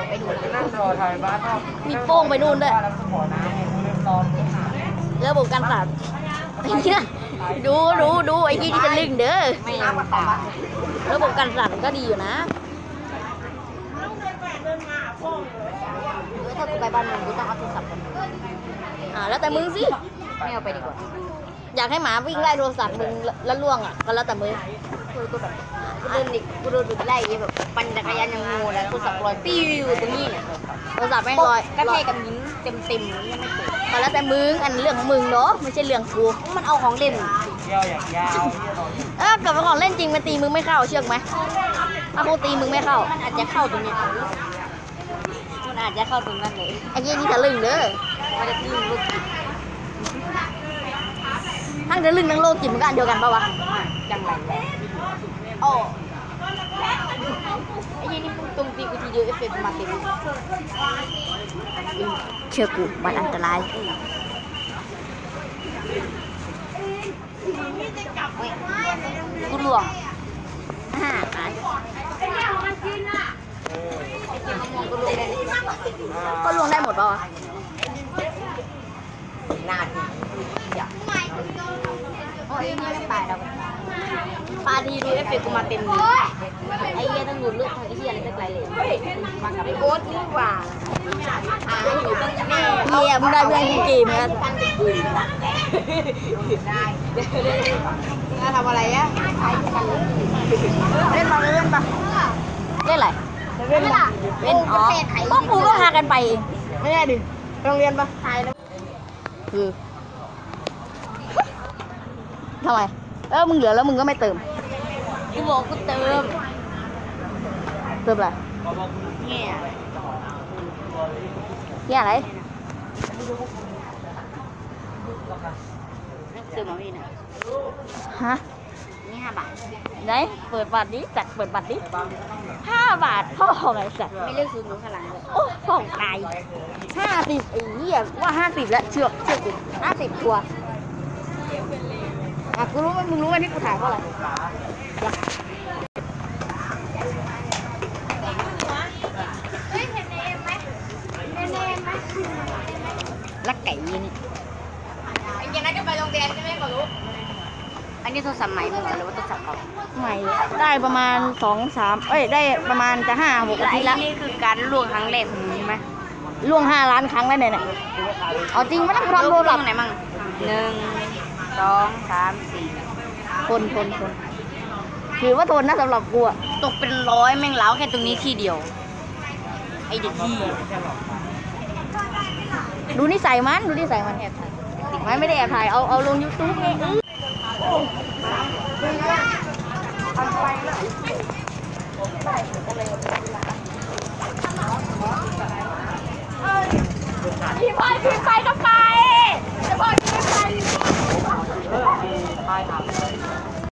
ไปดูนั่งรอถ่ายบ้านนอกมีโป้งไปนู่นด้วยระบบการสั่นดูไอ้ที่จะลึงเด้อไม่ยังตาระบบการสั่นก็ดีอยู่นะถ้ากูไปบ้านมึงกูต้องเอาโทรศัพท์แล้วแต่มึงสิไม่เอาไปดีกว่าอยากให้หมาวิ่งไล่โทรศัพท์มึงแล้วล่วงก็แล้วแต่มึงกูแบบกูโดนไล่แบบปั่นจักรยานยังงูแล้วโทรศัพท์ลอยปิ้วตรงนี้เนี่ยโทรศัพท์ไม่ลอยก็เทกับนิ้นเต็มยังไม่เปิดก็แล้วแต่มึงอันเรื่องของมึงเนาะไม่ใช่เรื่องกูมันเอาของเล่นเที่ยวอย่างยาวกับไปของเล่นจริงมันตีมึงไม่เข้าเชื่อไหมถ้าคงตีมึงไม่เข้ามันอาจจะเข้าตรงนี้มันอาจจะเข้าตรงนั้นเลยไอ้ยี่นี่ทะลึ่งเด้อมันจะทิ้งลูกจิตทั้งทะลึ่งทั้งโลกจิตมันก็อันเดียวกันปะวะจังไรโอ้ไอ้ยี่นี่ตรงตีกูทีเดียวเอฟเฟกต์มาเต็มเชื่อกูมันอันตรายกูหลวงตายก็ลวงได้หมดป่าวะหน้าทีโอ้ยนี่ไม่ตายแล้วปาทีดูเอฟเฟกต์กูมาเต็มเลยไอ้เหี้ยต้องดูดเลือดทั้งไอ้เหี้ยอะไรสักไรเลยมากับไอ้โอ๊ตนี่หว่าอยู่ตั้งแม่เฮียมึงได้เพื่อนกูเกมแล้วได้ทำอะไรอ่ะเล่นมาเล่นปะเล่นอะไรเล่นอ๋อก็กูก็พากันไปเองไม่ได้ดิโรงเรียนปะคือทำไมมึงเหลือแล้วมึงก็ไม่เติมกูบอกกูเติมเติมอะไรเนี่ยเฮียอะไรเติมมาพี่นะฮะนี่5 บาทไหนเปิดบัตรดิจัดเปิดบัตรดิ5 บาทพ่อของไอ้สัตว์ไม่เลือกซื้อหนูข้างหลังเลยโอ้พ่อของตาย50ไอ้เหี้ยว่า50แล้วเชื่อกู50ตัวกูรู้ว่ามึงรู้ว่าที่กูถ่ายเพราะอะไรรักไก่ยี่นี่ไอ้เจนัทก็ไปโรงเรียนใช่ไหมก็รู้อันนี้โทรศัพท์ใหม่มึงหรือว่าโทรศัพท์เก่าใหม่ได้ประมาณ2-3ได้ประมาณจะ5-6 อาทิตย์แล้วนี่คือการล่วงครั้งแรกของมึงใช่ไหมล่วง5 ล้านครั้งแล้วเนี่ยเอาจริงไม่ต้องทำโทรศัพท์ไหนมั่ง1 2 3 4 คนถือว่าทนนะสำหรับกูอะตกเป็น100แม่งเล้าแค่ตรงนี้ที่เดียวไอเด็กที่ดูนิสัยมันแอบถ่ายไม่ได้แอบถ่ายเอาลง YouTube ไงพี่พาย